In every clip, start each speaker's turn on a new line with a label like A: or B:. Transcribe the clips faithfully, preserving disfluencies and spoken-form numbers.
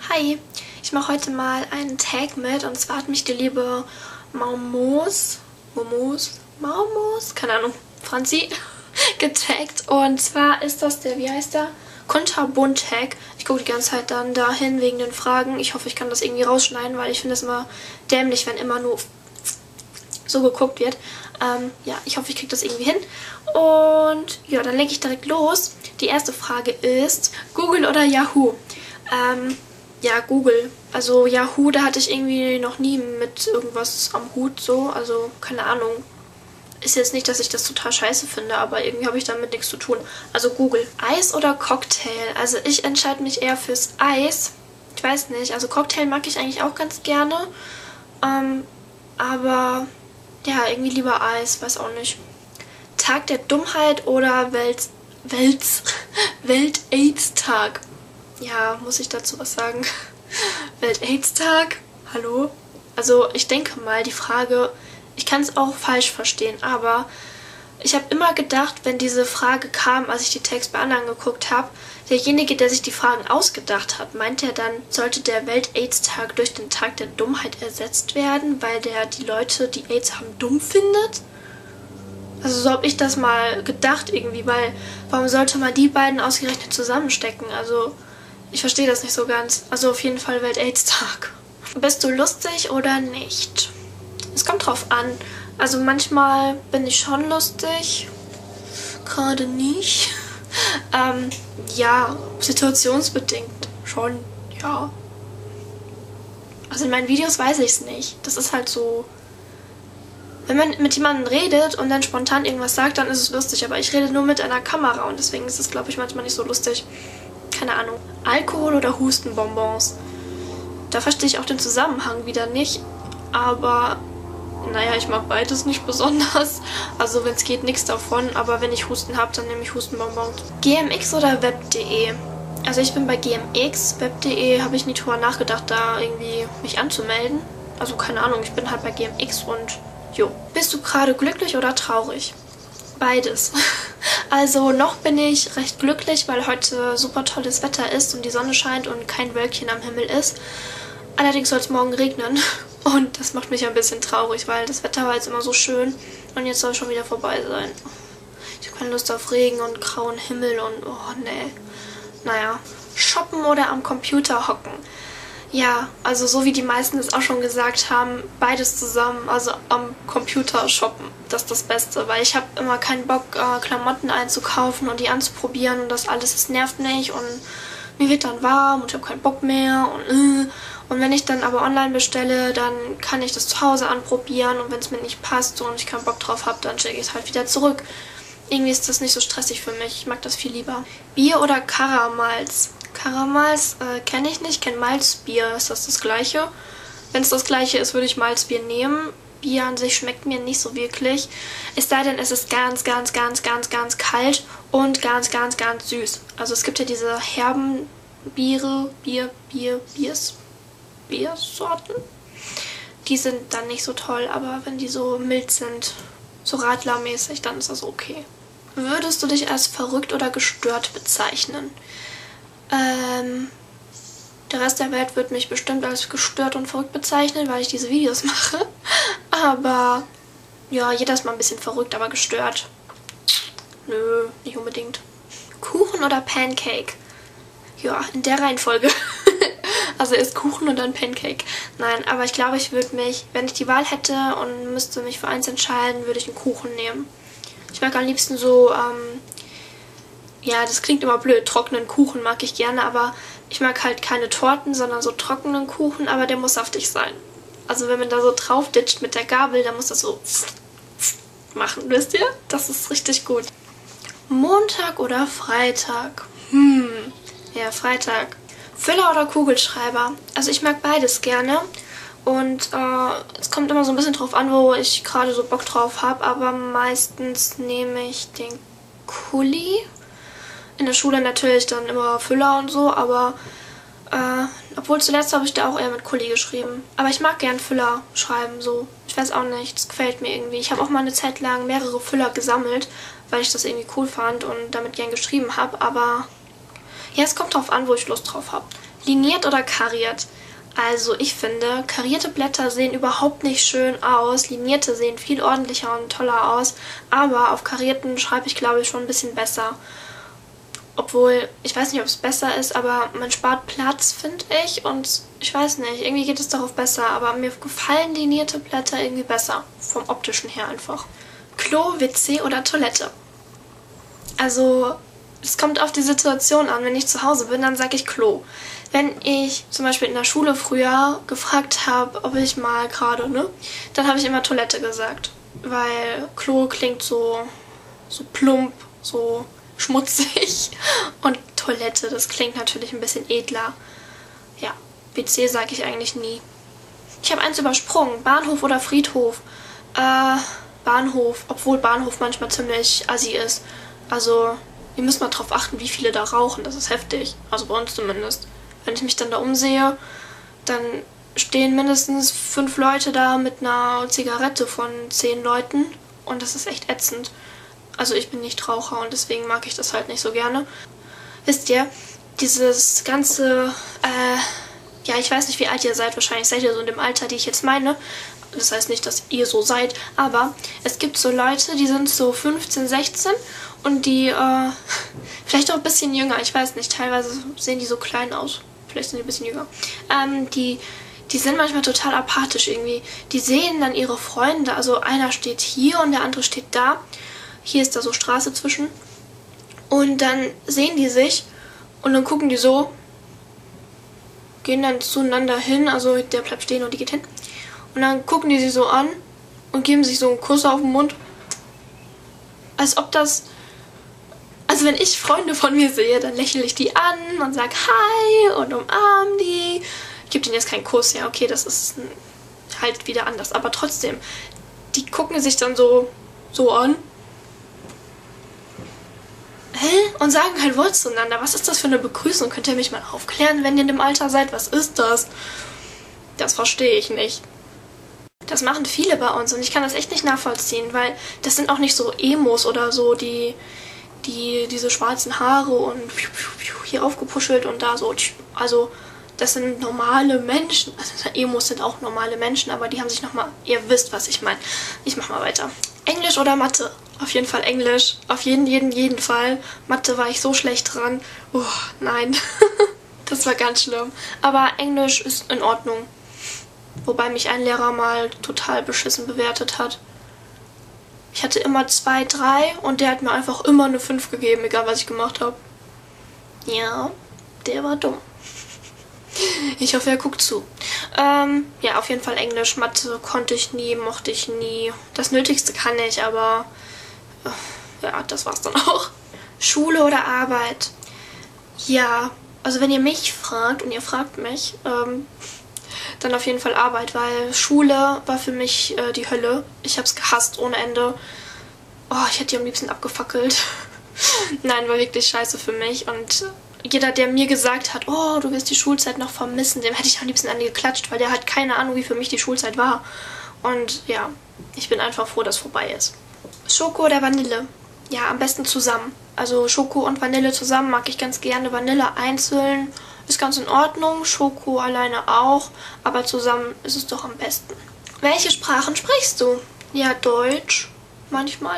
A: Hi, ich mache heute mal einen Tag mit und zwar hat mich die liebe Maumos, Momos, Maumos, keine Ahnung, Franzi, getaggt und zwar ist das der, wie heißt der? Kunterbunt-Tag. Ich gucke die ganze Zeit dann dahin wegen den Fragen. Ich hoffe, ich kann das irgendwie rausschneiden, weil ich finde es immer dämlich, wenn immer nur so geguckt wird. Ähm, ja, ich hoffe, ich kriege das irgendwie hin. Und ja, dann lege ich direkt los. Die erste Frage ist, Google oder Yahoo? Ähm, ja, Google. Also Yahoo, da hatte ich irgendwie noch nie mit irgendwas am Hut so. Also, keine Ahnung. Ist jetzt nicht, dass ich das total scheiße finde, aber irgendwie habe ich damit nichts zu tun. Also Google. Eis oder Cocktail? Also ich entscheide mich eher fürs Eis. Ich weiß nicht. Also Cocktail mag ich eigentlich auch ganz gerne. Ähm, aber ja, irgendwie lieber Eis. Weiß auch nicht. Tag der Dummheit oder Welt... Welt... Welt-Aids-Tag? Ja, muss ich dazu was sagen? Welt-Aids-Tag? Hallo? Also ich denke mal, die Frage... Ich kann es auch falsch verstehen, aber ich habe immer gedacht, wenn diese Frage kam, als ich die Tags bei anderen geguckt habe, derjenige, der sich die Fragen ausgedacht hat, meint er dann, sollte der Welt-Aids-Tag durch den Tag der Dummheit ersetzt werden, weil der die Leute, die AIDS haben, dumm findet? Also so habe ich das mal gedacht irgendwie, weil warum sollte man die beiden ausgerechnet zusammenstecken? Also ich verstehe das nicht so ganz. Also auf jeden Fall Welt-Aids-Tag. Bist du lustig oder nicht? Es kommt drauf an. Also manchmal bin ich schon lustig, gerade nicht. ähm, ja, situationsbedingt schon, ja. Also in meinen Videos weiß ich es nicht. Das ist halt so... Wenn man mit jemandem redet und dann spontan irgendwas sagt, dann ist es lustig. Aber ich rede nur mit einer Kamera und deswegen ist es, glaube ich, manchmal nicht so lustig. Keine Ahnung. Alkohol oder Hustenbonbons? Da verstehe ich auch den Zusammenhang wieder nicht. Aber... Naja, ich mag beides nicht besonders. Also wenn es geht, nichts davon. Aber wenn ich Husten habe, dann nehme ich Hustenbonbons. G M X oder Web punkt de? Also ich bin bei G M X. Web punkt de habe ich nie drüber nachgedacht, da irgendwie mich anzumelden. Also keine Ahnung, ich bin halt bei G M X und jo. Bist du gerade glücklich oder traurig? Beides. Also noch bin ich recht glücklich, weil heute super tolles Wetter ist und die Sonne scheint und kein Wölkchen am Himmel ist. Allerdings soll es morgen regnen. Und das macht mich ein bisschen traurig, weil das Wetter war jetzt immer so schön und jetzt soll es schon wieder vorbei sein. Ich habe keine Lust auf Regen und grauen Himmel und oh nee. Naja, shoppen oder am Computer hocken? Ja, also so wie die meisten es auch schon gesagt haben, beides zusammen, also am Computer shoppen, das ist das Beste, weil ich habe immer keinen Bock, äh, Klamotten einzukaufen und die anzuprobieren und das alles, das nervt mich und mir wird dann warm und ich habe keinen Bock mehr und äh. Und wenn ich dann aber online bestelle, dann kann ich das zu Hause anprobieren und wenn es mir nicht passt und ich keinen Bock drauf habe, dann schicke ich es halt wieder zurück. Irgendwie ist das nicht so stressig für mich. Ich mag das viel lieber. Bier oder Karamals? Karamals äh, kenne ich nicht, kenne Malzbier. Ist das das gleiche? Wenn es das gleiche ist, würde ich Malzbier nehmen. Bier an sich schmeckt mir nicht so wirklich. Es sei denn, es ist ganz, ganz, ganz, ganz, ganz kalt und ganz, ganz, ganz süß. Also es gibt ja diese herben Biere, Bier, Bier, Biers. Biersorten. Die sind dann nicht so toll, aber wenn die so mild sind, so radlermäßig, dann ist das okay. Würdest du dich als verrückt oder gestört bezeichnen? Ähm, der Rest der Welt wird mich bestimmt als gestört und verrückt bezeichnen, weil ich diese Videos mache. Aber ja, jeder ist mal ein bisschen verrückt, aber gestört. Nö, nicht unbedingt. Kuchen oder Pancake? Ja, in der Reihenfolge. Also erst Kuchen und dann Pancake. Nein, aber ich glaube, ich würde mich, wenn ich die Wahl hätte und müsste mich für eins entscheiden, würde ich einen Kuchen nehmen. Ich mag am liebsten so, ähm, ja, das klingt immer blöd, trockenen Kuchen mag ich gerne, aber ich mag halt keine Torten, sondern so trockenen Kuchen, aber der muss saftig sein. Also wenn man da so drauf ditcht mit der Gabel, dann muss das so machen, wisst ihr? Das ist richtig gut. Montag oder Freitag? Hm, ja, Freitag. Füller oder Kugelschreiber? Also ich mag beides gerne und äh, es kommt immer so ein bisschen drauf an, wo ich gerade so Bock drauf habe, aber meistens nehme ich den Kuli. In der Schule natürlich dann immer Füller und so, aber äh, obwohl zuletzt habe ich da auch eher mit Kuli geschrieben. Aber ich mag gern Füller schreiben, so. Ich weiß auch nicht, das gefällt mir irgendwie. Ich habe auch mal eine Zeit lang mehrere Füller gesammelt, weil ich das irgendwie cool fand und damit gern geschrieben habe, aber... Ja, es kommt drauf an, wo ich Lust drauf habe. Liniert oder kariert? Also ich finde, karierte Blätter sehen überhaupt nicht schön aus. Linierte sehen viel ordentlicher und toller aus. Aber auf karierten schreibe ich, glaube ich, schon ein bisschen besser. Obwohl, ich weiß nicht, ob es besser ist, aber man spart Platz, finde ich. Und ich weiß nicht, irgendwie geht es darauf besser. Aber mir gefallen linierte Blätter irgendwie besser. Vom optischen her einfach. Klo, W C oder Toilette? Also, es kommt auf die Situation an. Wenn ich zu Hause bin, dann sage ich Klo. Wenn ich zum Beispiel in der Schule früher gefragt habe, ob ich mal gerade, ne, dann habe ich immer Toilette gesagt. Weil Klo klingt so, so plump, so schmutzig. Und Toilette, das klingt natürlich ein bisschen edler. Ja, W C sage ich eigentlich nie. Ich habe eins übersprungen. Bahnhof oder Friedhof? Äh, Bahnhof. Obwohl Bahnhof manchmal ziemlich assi ist. Also, ihr müsst mal drauf achten, wie viele da rauchen. Das ist heftig. Also bei uns zumindest. Wenn ich mich dann da umsehe, dann stehen mindestens fünf Leute da mit einer Zigarette von zehn Leuten. Und das ist echt ätzend. Also ich bin nicht Raucher und deswegen mag ich das halt nicht so gerne. Wisst ihr, dieses ganze, äh, ja, ich weiß nicht, wie alt ihr seid. Wahrscheinlich seid ihr so in dem Alter, die ich jetzt meine. Das heißt nicht, dass ihr so seid, aber es gibt so Leute, die sind so fünfzehn, sechzehn und die, äh, vielleicht auch ein bisschen jünger, ich weiß nicht, teilweise sehen die so klein aus. Vielleicht sind die ein bisschen jünger. Ähm, die, die sind manchmal total apathisch irgendwie. Die sehen dann ihre Freunde, also einer steht hier und der andere steht da. Hier ist da so Straße zwischen. Und dann sehen die sich und dann gucken die so, gehen dann zueinander hin, also der bleibt stehen und die geht hin. Und dann gucken die sie so an und geben sich so einen Kuss auf den Mund. Als ob das... Also wenn ich Freunde von mir sehe, dann lächle ich die an und sage Hi und umarme die. Ich gebe denen jetzt keinen Kuss, ja okay, das ist halt wieder anders. Aber trotzdem, die gucken sich dann so, so an. Hä? Und sagen kein Wort zueinander. Was ist das für eine Begrüßung? Könnt ihr mich mal aufklären, wenn ihr in dem Alter seid? Was ist das? Das verstehe ich nicht. Das machen viele bei uns und ich kann das echt nicht nachvollziehen, weil das sind auch nicht so Emos oder so, die... die diese schwarzen Haare und hier aufgepuschelt und da so, also das sind normale Menschen, also Emos sind auch normale Menschen, aber die haben sich nochmal, ihr wisst, was ich meine. Ich mach mal weiter. Englisch oder Mathe? Auf jeden Fall Englisch, auf jeden, jeden, jeden Fall. Mathe war ich so schlecht dran. Oh, nein, das war ganz schlimm. Aber Englisch ist in Ordnung. Wobei mich ein Lehrer mal total beschissen bewertet hat. Ich hatte immer zwei, drei und der hat mir einfach immer eine fünf gegeben, egal was ich gemacht habe. Ja, der war dumm. Ich hoffe, er guckt zu. Ähm, ja, auf jeden Fall Englisch. Mathe konnte ich nie, mochte ich nie. Das Nötigste kann ich, aber äh, ja, das war's dann auch. Schule oder Arbeit? Ja, also wenn ihr mich fragt und ihr fragt mich, ähm, dann auf jeden Fall Arbeit, weil Schule war für mich äh, die Hölle. Ich habe es gehasst ohne Ende. Oh, ich hätte die am liebsten abgefackelt. Nein, war wirklich scheiße für mich. Und jeder, der mir gesagt hat, oh, du wirst die Schulzeit noch vermissen, dem hätte ich am liebsten an die geklatscht, weil der hat keine Ahnung, wie für mich die Schulzeit war. Und ja, ich bin einfach froh, dass es vorbei ist. Schoko oder Vanille? Ja, am besten zusammen. Also Schoko und Vanille zusammen mag ich ganz gerne. Vanille einzeln ist ganz in Ordnung, Schoko alleine auch, aber zusammen ist es doch am besten. Welche Sprachen sprichst du? Ja, Deutsch, manchmal.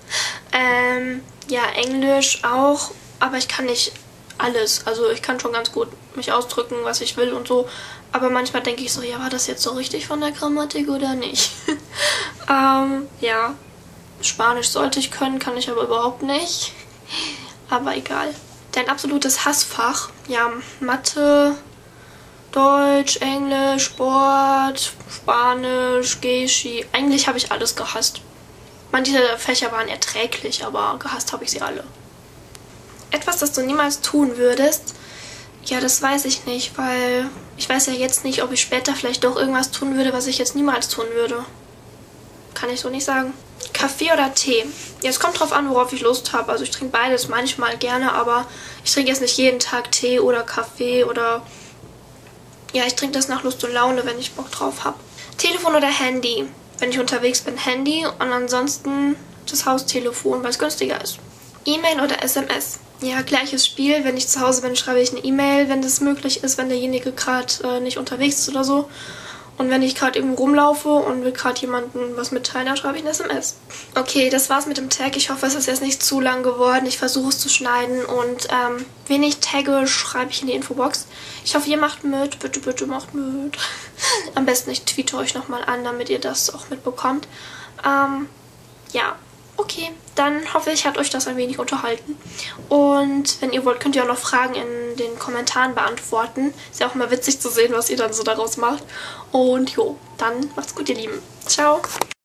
A: Ähm, ja, Englisch auch, aber ich kann nicht alles. Also ich kann schon ganz gut mich ausdrücken, was ich will und so. Aber manchmal denke ich so, ja, war das jetzt so richtig von der Grammatik oder nicht? ähm, ja, Spanisch sollte ich können, kann ich aber überhaupt nicht. Aber egal. Dein absolutes Hassfach? Ja, Mathe, Deutsch, Englisch, Sport, Spanisch, Geschi. Eigentlich habe ich alles gehasst. Manche Fächer waren erträglich, aber gehasst habe ich sie alle. Etwas, das du niemals tun würdest? Ja, das weiß ich nicht, weil ich weiß ja jetzt nicht, ob ich später vielleicht doch irgendwas tun würde, was ich jetzt niemals tun würde. Kann ich so nicht sagen. Kaffee oder Tee? Ja, es kommt drauf an, worauf ich Lust habe. Also ich trinke beides manchmal gerne, aber ich trinke jetzt nicht jeden Tag Tee oder Kaffee oder... Ja, ich trinke das nach Lust und Laune, wenn ich Bock drauf habe. Telefon oder Handy? Wenn ich unterwegs bin, Handy und ansonsten das Haustelefon, weil es günstiger ist. E-Mail oder S M S? ja, gleiches Spiel. Wenn ich zu Hause bin, schreibe ich eine E-Mail, wenn das möglich ist, wenn derjenige gerade äh, nicht unterwegs ist oder so. Und wenn ich gerade irgendwo rumlaufe und will gerade jemandem was mitteilen, dann schreibe ich eine S M S. Okay, das war's mit dem Tag. Ich hoffe, es ist jetzt nicht zu lang geworden. Ich versuche es zu schneiden und ähm, wen ich tagge, schreibe ich in die Infobox. Ich hoffe, ihr macht mit. Bitte, bitte macht mit. Am besten, ich tweete euch nochmal an, damit ihr das auch mitbekommt. Ähm, ja, okay. Dann hoffe ich, hat euch das ein wenig unterhalten. Und wenn ihr wollt, könnt ihr auch noch Fragen in den Kommentaren beantworten. Ist ja auch mal witzig zu sehen, was ihr dann so daraus macht. Und jo, dann macht's gut, ihr Lieben. Ciao.